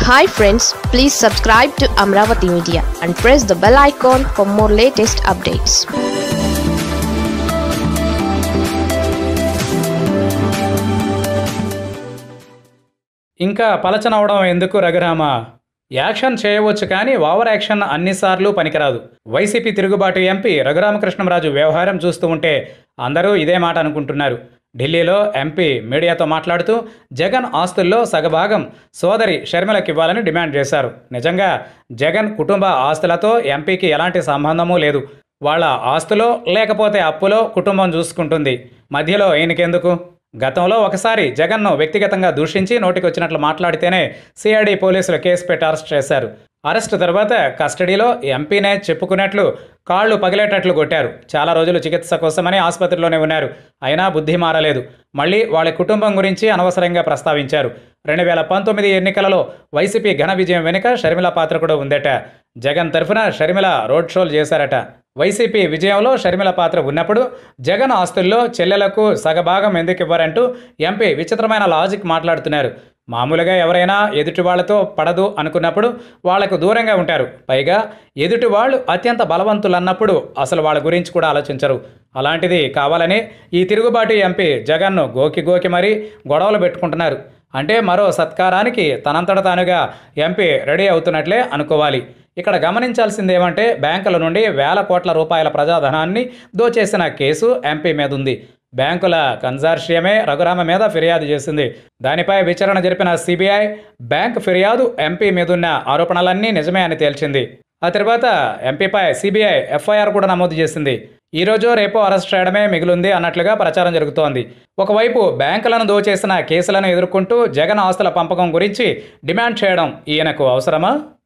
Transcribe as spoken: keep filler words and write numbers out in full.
Hi friends, please subscribe to Amravati Media and press the bell icon for more latest updates. ఇంకా పలచనవడం ఎందుకు Raghurama? Action చేయవచ్చు కానీ over action అన్నిసార్లు పనికిరాదు. YCP తిరుగుబాటు ఎంపీ రఘురామకృష్ణంరాజు వ్యవహారం చూస్తూ ఉంటే అందరూ ఇదే మాట అనుకుంటున్నారు. ఢిల్లీలో ఎంపీ మీడియాతో మాట్లాడుతూ జగన్ ఆస్తుల్లో సగభాగం సోదరి షర్మిలకు ఇవ్వాలని డిమాండ్ చేశారు. నిజంగా జగన్ కుటుంబ ఆస్తులతో ఎంపీకి ఎలాంటి సంబంధమూ లేదు. వాళ్ళ ఆస్తులో లేకపోతే అప్పులో కుటుంబం చూసుకుంటుంది. మధ్యలో ఈయనకెందుకు? గతంలో ఒకసారి జగన్ను వ్యక్తిగతంగా దూషించి నోటికి వచ్చినట్లు మాట్లాడితేనే సిఐడి పోలీసులు కేసు పెట్టి అరెస్ట్ చేశారు. అరెస్టు తర్వాత కస్టడీలో ఎంపీనే చెప్పుకున్నట్లు కాళ్లు పగిలేటట్లు కొట్టారు. చాలా రోజులు చికిత్స కోసమని ఆసుపత్రిలోనే ఉన్నారు. అయినా బుద్ధి మారలేదు. మళ్ళీ వాళ్ళ కుటుంబం గురించి అనవసరంగా ప్రస్తావించారు. రెండు వేల పంతొమ్మిది ఎన్నికలలో వైసీపీ ఘన విజయం వెనుక షర్మిల పాత్ర కూడా ఉందట. జగన్ తరఫున షర్మిల రోడ్ షోలు చేశారట. వైసీపీ విజయంలో షర్మిల పాత్ర ఉన్నప్పుడు జగన్ ఆస్తుల్లో చెల్లెలకు సగభాగం ఎందుకు ఇవ్వరంటూ ఎంపీ విచిత్రమైన లాజిక్ మాట్లాడుతున్నారు. మామూలుగా ఎవరైనా ఎదుటి వాళ్లతో పడదు అనుకున్నప్పుడు వాళ్లకు దూరంగా ఉంటారు. పైగా ఎదుటి వాళ్ళు అత్యంత బలవంతులన్నప్పుడు అసలు వాళ్ళ గురించి కూడా ఆలోచించరు. అలాంటిది కావాలని ఈ తిరుగుబాటు ఎంపీ జగన్ను గోకి గోకి మరీ గొడవలు పెట్టుకుంటున్నారు. అంటే మరో సత్కారానికి తనంతట తానుగా ఎంపీ రెడీ అవుతున్నట్లే అనుకోవాలి. ఇక్కడ గమనించాల్సింది ఏమంటే బ్యాంకుల నుండి వేల కోట్ల రూపాయల ప్రజాధనాన్ని దోచేసిన కేసు ఎంపీ మీద ఉంది. బ్యాంకుల కన్సార్షియమే రఘురామ మీద ఫిర్యాదు చేసింది. దానిపై విచారణ జరిపిన సిబిఐ బ్యాంక్ ఫిర్యాదు ఎంపీ మీదున్న ఆరోపణలన్నీ నిజమే అని తేల్చింది. ఆ తర్వాత ఎంపీపై సిబిఐ ఎఫ్ఐఆర్ కూడా నమోదు చేసింది. ఈ రోజు రేపో అరెస్ట్ చేయడమే మిగిలింది అన్నట్లుగా ప్రచారం జరుగుతోంది. ఒకవైపు బ్యాంకులను దోచేసిన కేసులను ఎదుర్కొంటూ జగన్ ఆస్తుల పంపకం గురించి డిమాండ్ చేయడం ఈయనకు అవసరమా?